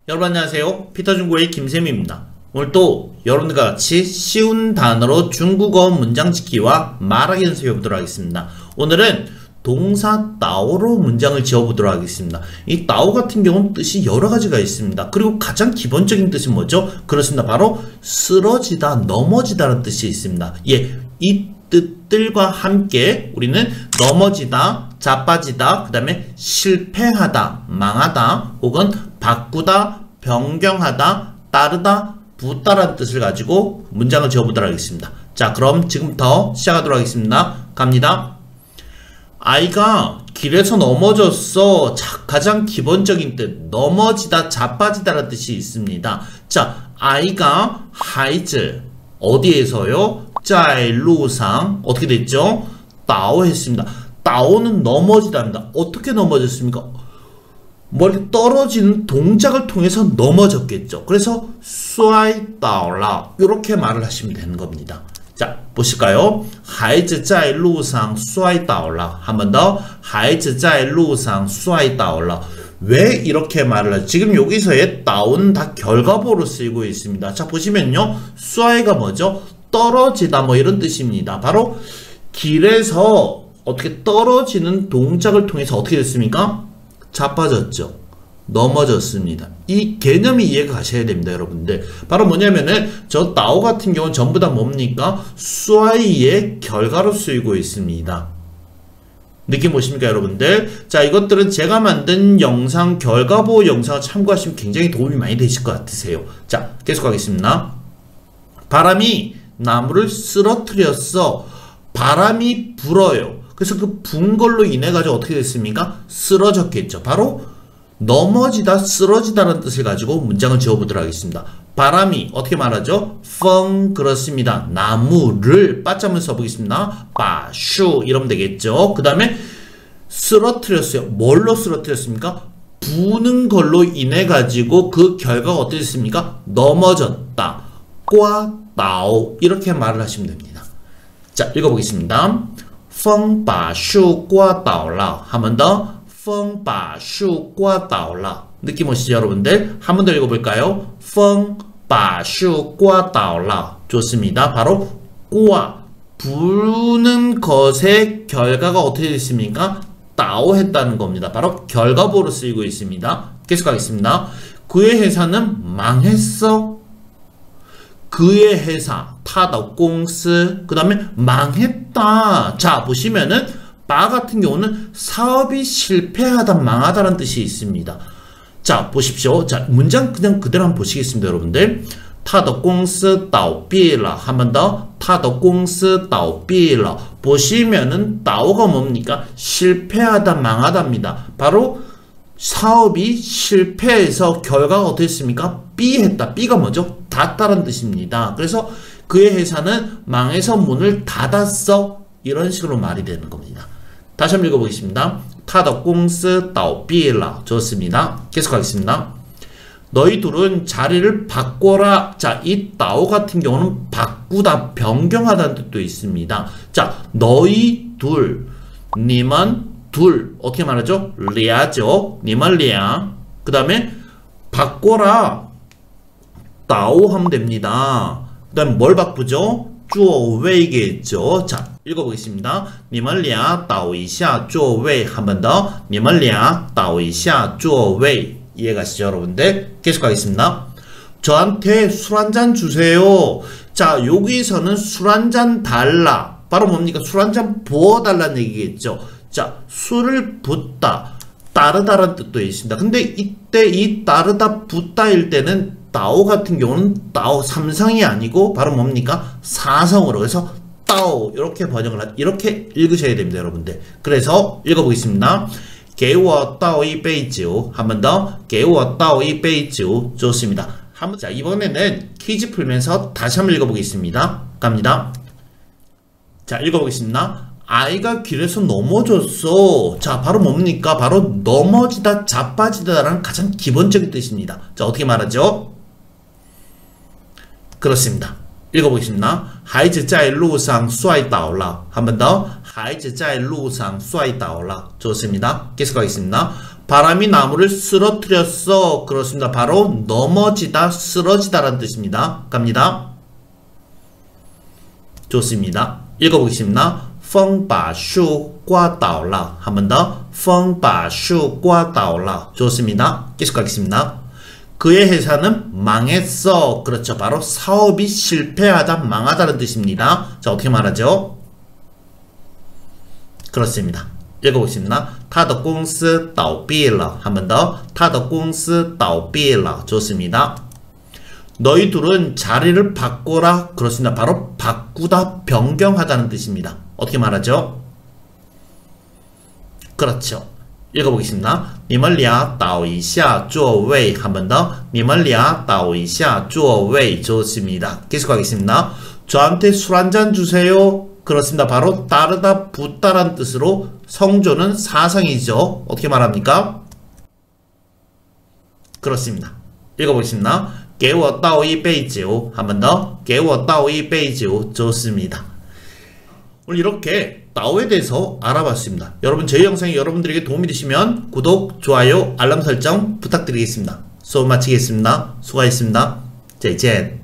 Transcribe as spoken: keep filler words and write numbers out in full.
여러분 안녕하세요. 피터 중국어의 김쌤입니다. 오늘 또 여러분들과 같이 쉬운 단어로 중국어 문장 짓기와 말하기 연습해 보도록 하겠습니다. 오늘은 동사 따오로 문장을 지어보도록 하겠습니다. 이 따오 같은 경우는 뜻이 여러 가지가 있습니다. 그리고 가장 기본적인 뜻이 뭐죠? 그렇습니다. 바로 쓰러지다, 넘어지다라는 뜻이 있습니다. 예, 이 뜻들과 함께 우리는 넘어지다, 자빠지다, 그 다음에 실패하다, 망하다, 혹은 바꾸다, 변경하다, 따르다, 붙다라는 뜻을 가지고 문장을 지어보도록 하겠습니다. 자, 그럼 지금부터 시작하도록 하겠습니다. 갑니다. 아이가 길에서 넘어졌어. 자, 가장 기본적인 뜻, 넘어지다, 자빠지다라는 뜻이 있습니다. 자, 아이가 하이즈 어디에서요? 在路上 어떻게 됐죠? 따오 했습니다. 따오는 넘어지다입니다. 어떻게 넘어졌습니까? 멀리 떨어지는 동작을 통해서 넘어졌겠죠. 그래서 摔倒了 이렇게 말을 하시면 되는 겁니다. 자, 보실까요? 孩子在路上摔倒了 한 번 더 孩子在路上摔倒了 왜 이렇게 말을 하죠? 지금 여기서의 따오는 다 결과보로 쓰이고 있습니다. 자, 보시면요. 摔가 뭐죠? 떨어지다 뭐 이런 뜻입니다. 바로 길에서 어떻게 떨어지는 동작을 통해서 어떻게 됐습니까? 자빠졌죠. 넘어졌습니다. 이 개념이 이해가 가셔야 됩니다, 여러분들. 바로 뭐냐면은 저 따오 같은 경우는 전부 다 뭡니까? 摔의 결과로 쓰이고 있습니다. 느낌 보십니까, 여러분들? 자, 이것들은 제가 만든 영상, 결과보 영상을 참고하시면 굉장히 도움이 많이 되실 것 같으세요. 자, 계속 가겠습니다. 바람이 나무를 쓰러뜨렸어. 바람이 불어요. 그래서 그 분 걸로 인해 가지고 어떻게 됐습니까? 쓰러졌겠죠. 바로 넘어지다, 쓰러지다라는 뜻을 가지고 문장을 지어보도록 하겠습니다. 바람이 어떻게 말하죠? 펑 그렇습니다. 나무를 빠점을 써보겠습니다. 바슈 이러면 되겠죠. 그 다음에 쓰러뜨렸어요. 뭘로 쓰러뜨렸습니까? 부는 걸로 인해 가지고 그 결과가 어떻게 됐습니까? 넘어졌다. 꽈 따오 이렇게 말을 하시면 됩니다. 자, 읽어보겠습니다. 风把树刮倒了 한 번 더 风把树刮倒了 느낌 오시죠, 여러분들? 한 번 더 읽어볼까요? 风把树刮倒了 좋습니다. 바로 꽈 부는 것의 결과가 어떻게 됐습니까? 따오 했다는 겁니다. 바로 결과보로 쓰이고 있습니다. 계속하겠습니다. 그의 회사는 망했어. 그의 회사, 타더 공스, 그 다음에 망했다. 자, 보시면은 바 같은 경우는 사업이 실패하다, 망하다라는 뜻이 있습니다. 자, 보십시오. 자, 문장 그냥 그대로 한번 보시겠습니다, 여러분들. 타더 공스倒闭了 한 번 더. 타더 공스倒闭了 보시면은 따오가 뭡니까? 실패하다, 망하다입니다. 바로 사업이 실패해서 결과가 어떻게 했습니까? B 했다. B가 뭐죠? 닫다라는 뜻입니다. 그래서 그의 회사는 망해서 문을 닫았어. 이런 식으로 말이 되는 겁니다. 다시 한번 읽어보겠습니다. 타더 공스倒闭了 좋습니다. 계속하겠습니다. 너희 둘은 자리를 바꿔라. 자, 이 따오 같은 경우는 바꾸다, 변경하다는 뜻도 있습니다. 자, 너희 둘, 님은 둘 어떻게 말하죠? 리아죠. 님은 리아. 그 다음에 바꿔라. 따오 하면 됩니다. 그 다음에 뭘 바꾸죠? 座位겠죠. 자, 읽어보겠습니다. 你们俩倒一下座位 한 번 더. 你们俩倒一下座位 이해가시죠, 여러분들? 계속하겠습니다. 저한테 술 한잔 주세요. 자, 여기서는 술 한잔 달라. 바로 뭡니까? 술 한잔 부어달라는 얘기겠죠. 자, 술을 붓다, 따르다라는 뜻도 있습니다. 근데 이때 이 따르다, 붓다일 때는 따오 같은 경우는 따오 삼성이 아니고 바로 뭡니까? 사성으로. 그래서 따오 이렇게 번역을 하, 이렇게 읽으셔야 됩니다, 여러분들. 그래서 읽어보겠습니다. 给我倒一杯酒 한 번 더. 给我倒一杯酒 좋습니다. 한번 자, 이번에는 퀴즈 풀면서 다시 한번 읽어보겠습니다. 갑니다. 자, 읽어보겠습니다. 아이가 길에서 넘어졌어. 자, 바로 뭡니까? 바로 넘어지다, 자빠지다라는 가장 기본적인 뜻입니다. 자, 어떻게 말하죠? 그렇습니다. 읽어보겠습니다. 孩子在路上摔倒了 한 번 더. 孩子在路上摔倒了 좋습니다. 계속하겠습니다. 바람이 나무를 쓰러뜨렸어. 그렇습니다. 바로 넘어지다, 쓰러지다라는 뜻입니다. 갑니다. 좋습니다. 읽어보겠습니다. 风把树刮倒了. 한 번 더. 风把树刮倒了. 좋습니다. 계속 가겠습니다. 그의 회사는 망했어. 그렇죠. 바로 사업이 실패하다, 망하다는 뜻입니다. 자, 어떻게 말하죠? 그렇습니다. 읽어보겠습니다. 他的公司倒闭了. 한 번 더. 他的公司倒闭了. 좋습니다. 너희 둘은 자리를 바꿔라. 그렇습니다. 바로 바꾸다, 변경하다는 뜻입니다. 어떻게 말하죠? 그렇죠. 읽어보겠습니다. 你们俩倒一下座位. 한 번 더. 你们俩倒一下座位. 좋습니다. 계속하겠습니다. 저한테 술 한잔 주세요. 그렇습니다. 바로 따르다, 붓다라는 뜻으로 성조는 사상이죠. 어떻게 말합니까? 그렇습니다. 읽어보겠습니다. 给我倒一杯酒. 한 번 더. 给我倒一杯酒. 좋습니다. 오늘 이렇게 다오에 대해서 알아봤습니다. 여러분, 저희 영상이 여러분들에게 도움이 되시면 구독, 좋아요, 알람 설정 부탁드리겠습니다. 수업 마치겠습니다. 수고하셨습니다. 再见.